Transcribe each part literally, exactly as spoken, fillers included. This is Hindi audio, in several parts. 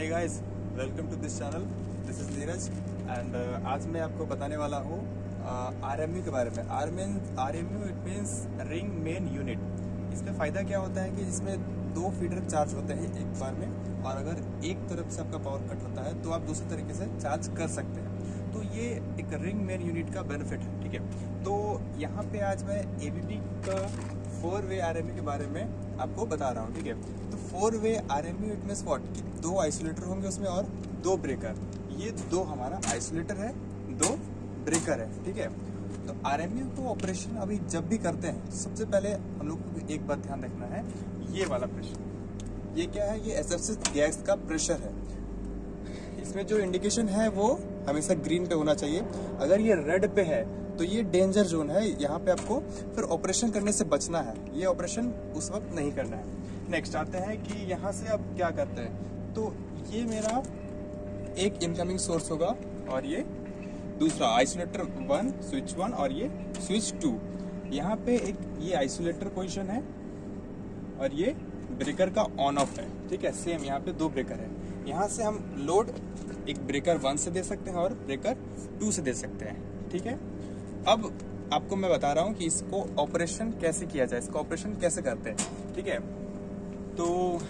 Hey guys, welcome to this channel. This is Neeraj and आज मैं आपको बताने वाला हूँ आरएमयू के बारे में। RMU it means ring main unit. इसमें फ़ायदा क्या होता है कि इसमें दो फीडर चार्ज होते हैं एक बार में, और अगर एक तरफ से आपका पावर कट होता है तो आप दूसरे तरीके से चार्ज कर सकते हैं। तो ये एक रिंग मेन यूनिट का बेनिफिट है, ठीक है। तो यहाँ पे आज मैं एबीबी का फोर वे आरएमयू के बारे में आपको बता रहा हूँ, ठीक है। तो four way RMU it means what, कि दो आइसोलेटर होंगे उसमें और दो ब्रेकर। ये दो हमारा आइसोलेटर है, दो ब्रेकर है, ठीक है। तो आरएमयू को ऑपरेशन अभी जब भी करते हैं, सबसे पहले हम लोग को एक बात ध्यान रखना है, ये वाला प्रेशर। ये क्या है? ये एसएफसी गैस का प्रेशर है। इसमें जो इंडिकेशन है वो हमेशा ग्रीन पे होना चाहिए। अगर ये रेड पे है तो ये डेंजर जोन है, यहाँ पे आपको फिर ऑपरेशन करने से बचना है। ये ऑपरेशन उस वक्त नहीं करना है। नेक्स्ट आते हैं कि यहाँ से अब क्या करते हैं। तो ये मेरा एक इनकमिंग सोर्स होगा और ये दूसरा आइसोलेटर वन, स्विच वन और ये स्विच टू। यहाँ पे एक ये आइसोलेटर पोजीशन है और ये ब्रेकर का ऑन ऑफ है, ठीक है। सेम यहाँ पे दो ब्रेकर है। यहाँ से हम लोड एक ब्रेकर वन से दे सकते हैं और ब्रेकर टू से दे सकते हैं, ठीक है। अब आपको मैं बता रहा हूँ कि इसको ऑपरेशन कैसे किया जाए, इसका ऑपरेशन कैसे करते हैं, ठीक है। तो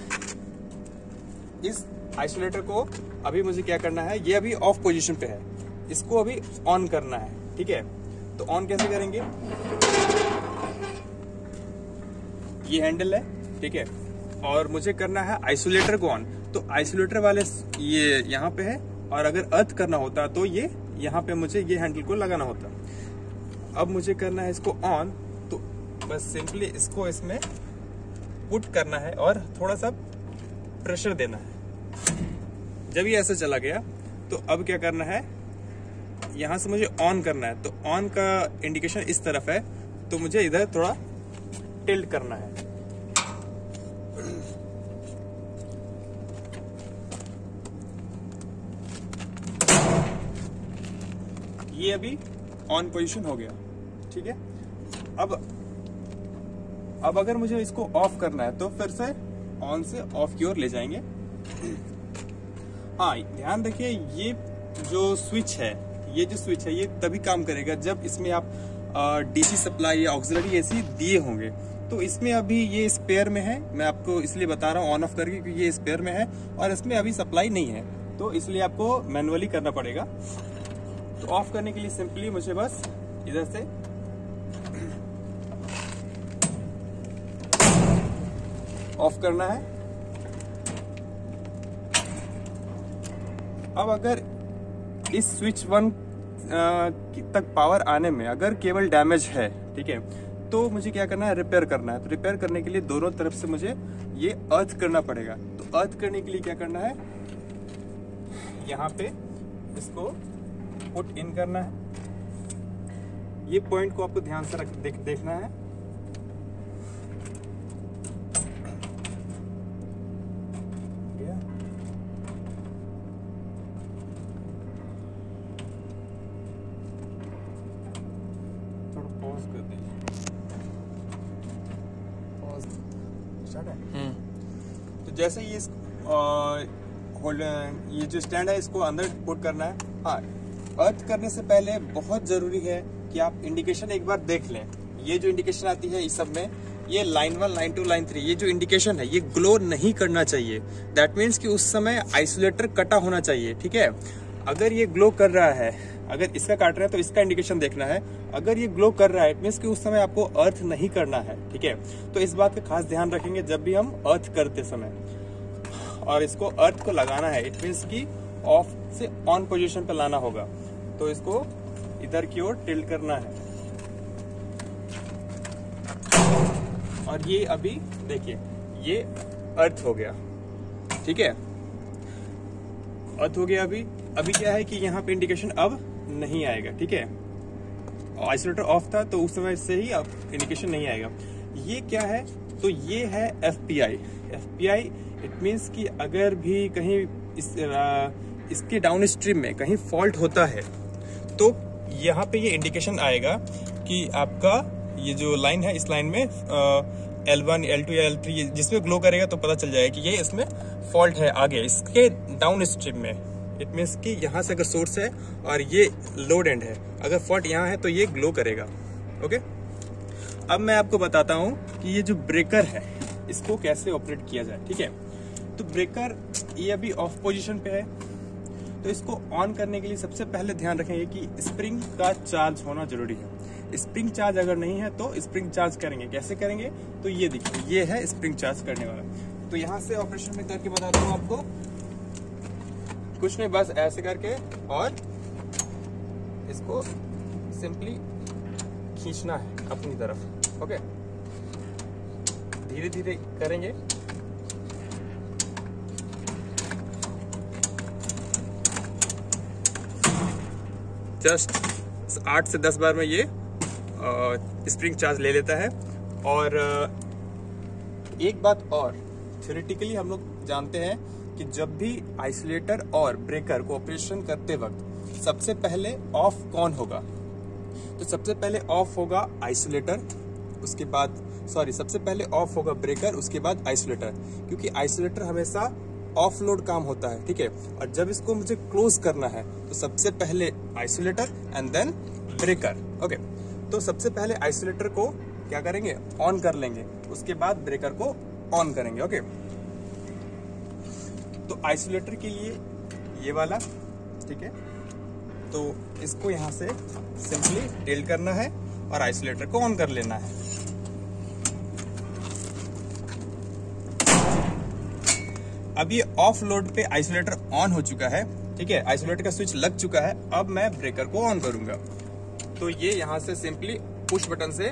इस आइसोलेटर को अभी मुझे क्या करना है, ये अभी ऑफ पोजीशन पे है, इसको अभी ऑन करना है, ठीक है। तो ऑन कैसे करेंगे, ये हैंडल है, ठीक है, और मुझे करना है आइसोलेटर को ऑन। तो आइसोलेटर वाले ये यहाँ पे है, और अगर अर्थ करना होता तो ये यहाँ पे मुझे ये हैंडल को लगाना होता। अब मुझे करना है इसको ऑन, तो बस सिंपली इसको इसमें पुट करना है और थोड़ा सा प्रेशर देना है। जब ये ऐसे चला गया तो अब क्या करना है, यहाँ से मुझे ऑन करना है। तो ऑन का इंडिकेशन इस तरफ है, तो मुझे इधर थोड़ा टिल्ट करना है। ये अभी ऑन पोजीशन हो गया, ठीक है। अब अब अगर मुझे इसको ऑफ करना है तो फिर से ऑन से ऑफ की ओर ले जाएंगे। हाँ, ध्यान रखिए, ये जो स्विच है ये जो स्विच है ये तभी काम करेगा जब इसमें आप डीसी सप्लाई या ऑक्सिलरी एसी दिए होंगे। तो इसमें अभी ये स्पेयर में है, मैं आपको इसलिए बता रहा हूँ ऑन ऑफ करके, क्योंकि ये स्पेयर में है और इसमें अभी सप्लाई नहीं है, तो इसलिए आपको मैनुअली करना पड़ेगा। तो ऑफ करने के लिए सिंपली मुझे बस इधर से ऑफ करना है। अब अगर इस स्विच वन तक पावर आने में अगर केबल डैमेज है, ठीक है, तो मुझे क्या करना है, रिपेयर करना है। तो रिपेयर करने के लिए दोनों तरफ से मुझे ये अर्थ करना पड़ेगा। तो अर्थ करने के लिए क्या करना है, यहाँ पे इसको पुट इन करना है। ये पॉइंट को आपको ध्यान से रख देख, देखना है। थोड़ा पॉज कर दीजिए। पॉज स्टार्ट है। तो जैसे ही इस होल्ड ये जो स्टैंड है इसको अंदर पुट करना है। हाँ, अर्थ करने से पहले बहुत जरूरी है कि आप इंडिकेशन एक बार देख लें। ये जो इंडिकेशन आती है इस सब में, ये line one, line two, line three, ये जो इंडिकेशन है ये ग्लो नहीं करना चाहिए। दैट मीन्स कि उस समय आइसोलेटर कटा होना चाहिए, ठीक है। अगर ये ग्लो कर रहा है, अगर इसका काट रहा है तो इसका इंडिकेशन देखना है। अगर ये ग्लो कर रहा है इट मीन्स कि उस समय आपको अर्थ नहीं करना है, ठीक है। तो इस बात का खास ध्यान रखेंगे जब भी हम अर्थ करते समय, और इसको अर्थ को लगाना है। इट मीन्स कि ऑफ से ऑन पोजीशन पे लाना होगा। तो इसको इधर की ओर टिल्ट करना है, और ये अभी देखिए ये अर्थ हो गया, ठीक है, अर्थ हो गया। अभी अभी क्या है कि यहाँ पे इंडिकेशन अब नहीं आएगा, ठीक है। आइसोलेटर ऑफ था तो उस समय से ही अब इंडिकेशन नहीं आएगा। ये क्या है, तो ये है एफपीआई। एफपीआई इट मीन्स कि अगर भी कहीं इस आ, इसके डाउन स्ट्रीम में कहीं फॉल्ट होता है तो यहाँ पे ये इंडिकेशन आएगा कि आपका ये जो लाइन है इस लाइन में एल वन, एल टू या एल थ्री जिसमें ग्लो करेगा तो पता चल जाएगा कि ये इसमें फॉल्ट है आगे इसके डाउन स्ट्रीम में। इट मीन्स कि यहाँ से अगर सोर्स है और ये लोड एंड है, अगर फॉल्ट यहाँ है तो ये ग्लो करेगा। ओके, अब मैं आपको बताता हूँ कि ये जो ब्रेकर है इसको कैसे ऑपरेट किया जाए। ठीक है, तो ब्रेकर ये अभी ऑफ पोजीशन पे है, तो इसको ऑन करने के लिए सबसे पहले ध्यान रखेंगे कि स्प्रिंग का चार्ज होना जरूरी है। स्प्रिंग चार्ज अगर नहीं है तो स्प्रिंग चार्ज करेंगे, कैसे करेंगे, तो ये देखिए ये है स्प्रिंग चार्ज करने वाला। तो यहाँ से ऑपरेशन में करके बताता हूँ आपको, कुछ नहीं बस ऐसे करके और इसको सिंपली खींचना है अपनी तरफ। ओके, धीरे धीरे करेंगे। जस्ट आठ से दस बार में ये स्प्रिंग चार्ज ले लेता है। और एक बात और, थ्योरेटिकली हम लोग जानते हैं कि जब भी आइसोलेटर और ब्रेकर को ऑपरेशन करते वक्त सबसे पहले ऑफ कौन होगा, तो सबसे पहले ऑफ होगा आइसोलेटर, उसके बाद सॉरी सबसे पहले ऑफ होगा ब्रेकर, उसके बाद आइसोलेटर, क्योंकि आइसोलेटर हमेशा ऑफ लोड काम होता है। ठीक है, और जब इसको मुझे क्लोज करना है तो सबसे पहले isolator and then breaker. Okay, तो सबसे पहले आइसोलेटर को क्या करेंगे, ऑन कर लेंगे, उसके बाद ब्रेकर को ऑन करेंगे। ओके, तो आइसोलेटर के लिए ये वाला, ठीक है, तो इसको यहां से सिंपली टेल करना है और आइसोलेटर को ऑन कर लेना है। अब ये ऑफ लोड पे आइसोलेटर ऑन हो चुका है। ठीक है, आइसोलेटर का स्विच लग चुका है। अब मैं ब्रेकर को ऑन करूंगा, तो ये यहां से सिंपली पुश बटन से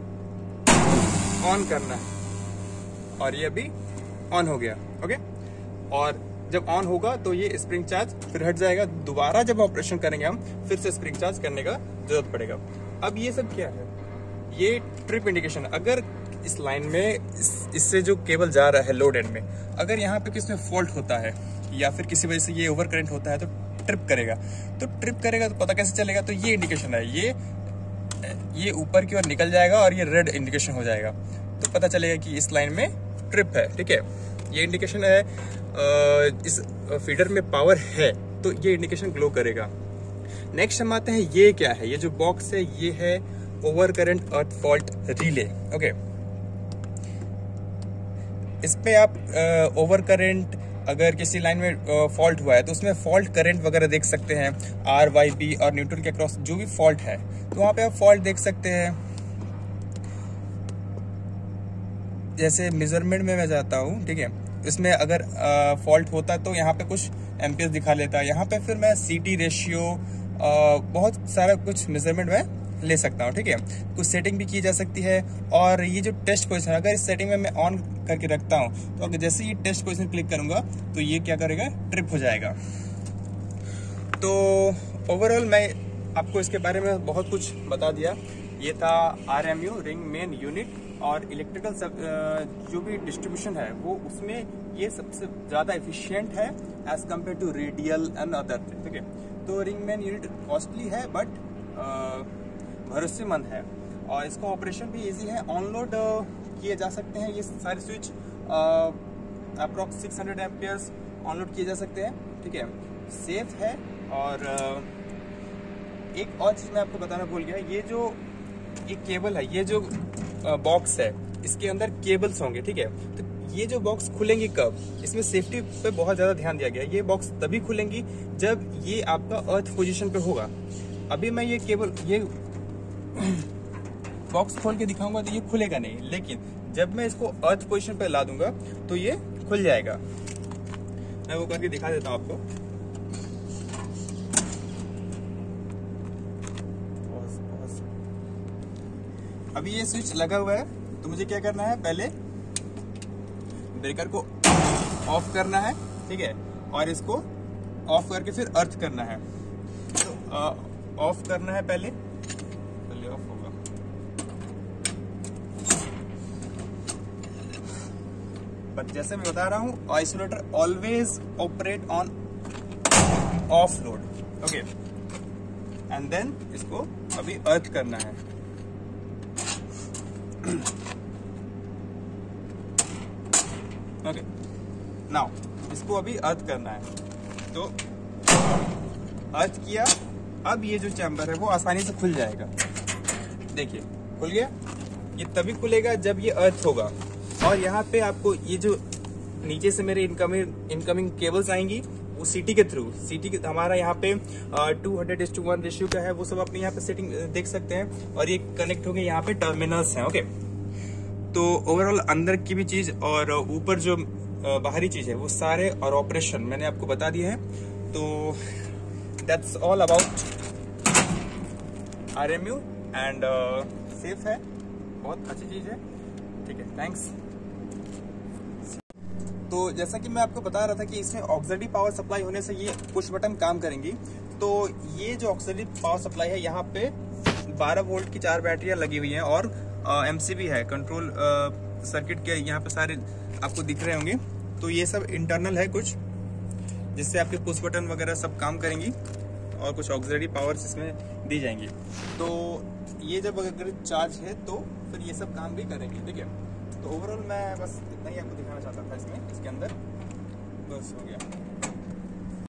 ऑन करना है और ये अभी ऑन हो गया। ओके, और जब ऑन होगा तो ये स्प्रिंग चार्ज फिर हट जाएगा। दोबारा जब ऑपरेशन करेंगे हम फिर से स्प्रिंग चार्ज करने का जरूरत पड़ेगा। अब ये सब क्या है, ये ट्रिप इंडिकेशन। अगर इस लाइन में इस, इससे जो केबल जा रहा है लोड एंड में, अगर यहाँ पे किसी में फॉल्ट होता है या फिर किसी वजह से ये ओवर करंट होता है तो ट्रिप करेगा। तो ट्रिप करेगा तो पता कैसे चलेगा, तो ये इंडिकेशन है, ये ये ऊपर की ओर निकल जाएगा और ये रेड इंडिकेशन हो जाएगा, तो पता चलेगा कि इस लाइन में ट्रिप है। ठीक है, ये इंडिकेशन है। इस फीडर में पावर है तो ये इंडिकेशन ग्लो करेगा। नेक्स्ट हम आते हैं, ये क्या है, ये जो बॉक्स है ये है over current earth fault relay. Okay, इस पे आप ओवर करंट अगर किसी लाइन में फॉल्ट हुआ है तो उसमें फॉल्ट करंट वगैरह देख सकते हैं, आर वाई बी और न्यूट्रल के अक्रॉस जो भी फॉल्ट है तो वहां पे आप फॉल्ट देख सकते हैं। जैसे मेजरमेंट में मैं जाता हूँ, ठीक है, इसमें अगर फॉल्ट होता है तो यहाँ पे कुछ एम्पियर दिखा लेता है। यहाँ पे फिर मैं सी टी रेशियो बहुत सारा कुछ मेजरमेंट में ले सकता हूँ। ठीक है, कुछ सेटिंग भी की जा सकती है। और ये जो टेस्ट पोजीशन, अगर इस सेटिंग में मैं ऑन करके रखता हूँ तो अगर जैसे ये टेस्ट पोजीशन क्लिक करूंगा तो ये क्या करेगा, ट्रिप हो जाएगा। तो ओवरऑल मैं आपको इसके बारे में बहुत कुछ बता दिया। ये था R M U ring main unit, और इलेक्ट्रिकल सब जो भी डिस्ट्रीब्यूशन है वो उसमें ये सबसे ज्यादा एफिशिएंट है as compare to radial and other. ठीक है, तो रिंग मेन यूनिट कॉस्टली है बट भरोसेमंद है और इसका ऑपरेशन भी इजी है। ऑनलोड किए जा सकते हैं ये सारे switch, approx six hundred amperes on load किए जा सकते हैं। ठीक है, सेफ है। और uh, एक और चीज मैं आपको बताना भूल गया, ये जो ये केबल है, ये जो बॉक्स uh, है, इसके अंदर केबल्स होंगे। ठीक है, तो ये जो बॉक्स खुलेंगी कब, इसमें सेफ्टी पे बहुत ज्यादा ध्यान दिया गया है। ये बॉक्स तभी खुलेंगी जब ये आपका अर्थ पोजीशन पे होगा। अभी मैं ये केबल ये बॉक्स खोल के दिखाऊंगा तो ये खुलेगा नहीं, लेकिन जब मैं इसको अर्थ पोजीशन पे ला दूंगा तो ये खुल जाएगा। मैं वो करके दिखा देता हूं आपको। अभी ये स्विच लगा हुआ है तो मुझे क्या करना है, पहले ब्रेकर को ऑफ करना है। ठीक है, और इसको ऑफ करके फिर अर्थ करना है। तो ऑफ करना है पहले, पहले ऑफ होगा। बट जैसे मैं बता रहा हूं, isolator always operate on off load. Okay, and then इसको अभी अर्थ करना है। ओके, नाउ इसको अभी अर्थ करना है, तो अर्थ किया। अब ये जो चैम्बर है वो आसानी से खुल जाएगा। देखिए खुल गया। ये तभी खुलेगा जब ये अर्थ होगा। और यहाँ पे आपको ये जो नीचे से मेरे इनकमिंग इनकमिंग केबल्स आएंगी वो सीटी के थ्रू, सीटी के हमारा यहाँ पे two hundred is to one ratio का है, वो सब अपने यहाँ पे सेटिंग देख सकते हैं। और ये कनेक्ट होंगे, यहाँ पे टर्मिनल्स हैं। ओके, तो ओवरऑल अंदर की भी चीज और ऊपर जो बाहरी चीज है वो सारे और ऑपरेशन मैंने आपको बता दिए हैं। तो that's all about RMU and safe है, बहुत अच्छी चीज है। ठीक है, थैंक्स। तो जैसा कि मैं आपको बता रहा था कि इसमें ऑक्सिलरी पावर सप्लाई होने से ये पुश बटन काम करेंगी। तो ये जो ऑक्सिलरी पावर सप्लाई है, यहाँ पे बारह वोल्ट की चार बैटरियां लगी हुई हैं और एमसीबी है, कंट्रोल सर्किट के यहाँ पे सारे आपको दिख रहे होंगे। तो ये सब इंटरनल है कुछ, जिससे आपके पुश बटन वगैरह सब काम करेंगी और कुछ ऑक्सिलरी पावर्स इसमें दी जाएंगी। तो ये जब अगर चार्ज है तो फिर ये सब काम भी करेंगे। ठीक है, तो ओवरऑल मैं बस इतना ही आपको दिखाना चाहता था इसमें, इसके अंदर बस हो गया।